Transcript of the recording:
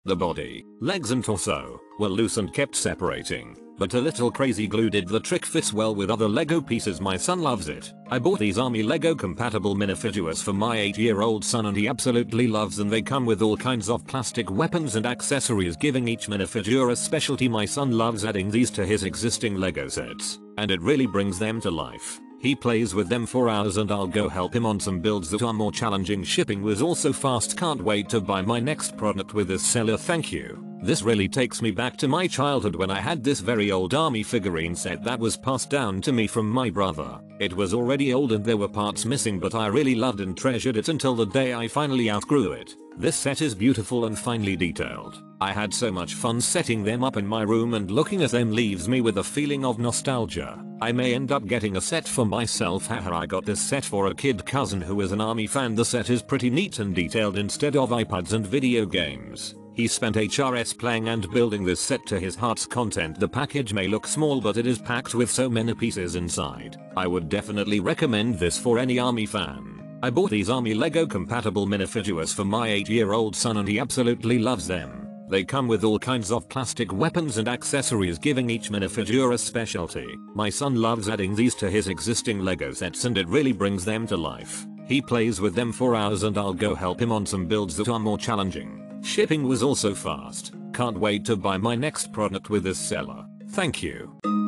The body, legs and torso were loose and kept separating, but a little crazy glue did the trick. Fits well with other Lego pieces. My son loves it. I bought these army Lego compatible minifigures for my 8-year-old son and he absolutely loves them. They come with all kinds of plastic weapons and accessories, giving each minifigure a specialty. My son loves adding these to his existing Lego sets, and it really brings them to life. He plays with them for hours and I'll go help him on some builds that are more challenging. Shipping was also fast. Can't wait to buy my next product with this seller. Thank you. This really takes me back to my childhood when I had this very old army figurine set that was passed down to me from my brother. It was already old and there were parts missing, but I really loved and treasured it until the day I finally outgrew it. This set is beautiful and finely detailed. I had so much fun setting them up in my room, and looking at them leaves me with a feeling of nostalgia. I may end up getting a set for myself. Haha, I got this set for a kid cousin who is an army fan. The set is pretty neat and detailed instead of iPads and video games. He spent HRS playing and building this set to his heart's content. The package may look small, but it is packed with so many pieces inside. I would definitely recommend this for any army fan. I bought these army Lego compatible minifigures for my 8-year-old son and he absolutely loves them. They come with all kinds of plastic weapons and accessories, giving each minifigure a specialty. My son loves adding these to his existing Lego sets and it really brings them to life. He plays with them for hours and I'll go help him on some builds that are more challenging. Shipping was also fast. Can't wait to buy my next product with this seller. Thank you.